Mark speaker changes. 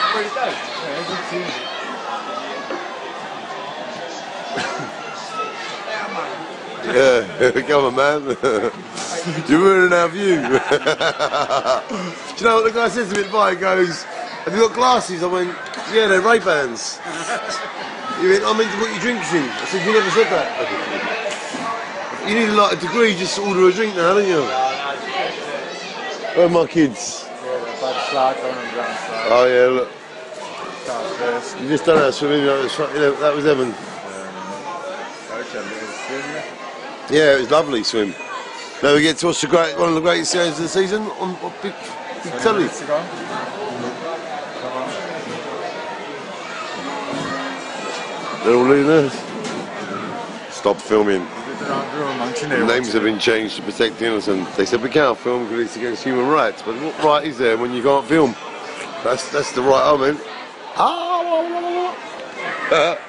Speaker 1: Pretty dope.
Speaker 2: Yeah, come on, man. You're ruining our view. Do you know what the guy says to me at the bar? He goes, "Have you got glasses?" I went, "Yeah, they're Ray-Bans." He went, "I meant to put your drinks in." I said, "You never said that." You need like a degree just to order a drink now, don't you? Where are my kids? Oh yeah, look. You just done that swimming, that was Evan. Yeah, it was lovely swim. Now we get to watch one of the greatest series of the season on big telly. They're all in there. Stop filming. The names have been changed to protect the innocent. They said we can't film because it's against human rights. But what right is there when you can't film? That's the right I meant.